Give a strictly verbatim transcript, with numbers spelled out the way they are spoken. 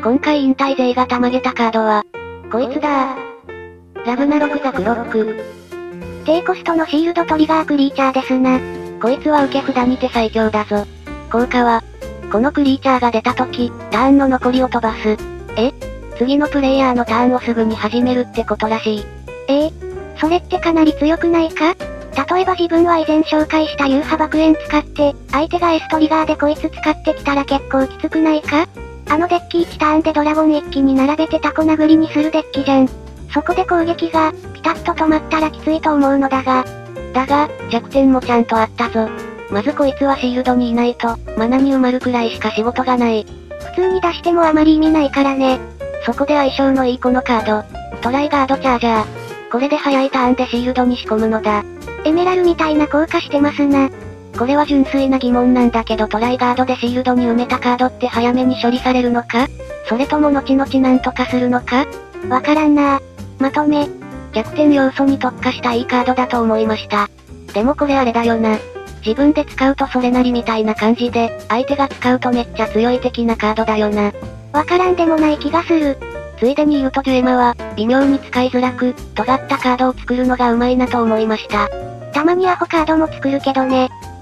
今回引退勢がたまげたカードは、こいつだー。ラグナロクザクロック。 低コストのシールドトリガークリーチャーですな。 こいつは受け札にて最強だぞ。効果は、このクリーチャーが出た時、ターンの残りを飛ばす。え次のプレイヤーのターンをすぐに始めるってことらしい。 ええそれってかなり強くないか？例えば自分は以前紹介した幽波爆炎使って、相手が S トリガーでこいつ使ってきたら結構きつくないか？あのデッキいちターンでドラゴン一気に並べてタコ殴りにするデッキじゃん。そこで攻撃が、ピタッと止まったらきついと思うのだが。 だが、弱点もちゃんとあったぞ。まずこいつはシールドにいないと、マナに埋まるくらいしか仕事がない。 普通に出してもあまり意味ないからね。 そこで相性のいいこのカード。トライガードチャージャー。これで早いターンでシールドに仕込むのだ。 エメラルみたいな効果してますな。 これは純粋な疑問なんだけどトライガードでシールドに埋めたカードって早めに処理されるのか？それとも後々なんとかするのか？ わからんなぁ。まとめ。 弱点要素に特化したいいカードだと思いました。でもこれあれだよな。自分で使うとそれなりみたいな感じで、相手が使うとめっちゃ強い的なカードだよな。 わからんでもない気がする。 ついでに言うとジュエマは、微妙に使いづらく、尖ったカードを作るのが上手いなと思いました。 たまにアホカードも作るけどね。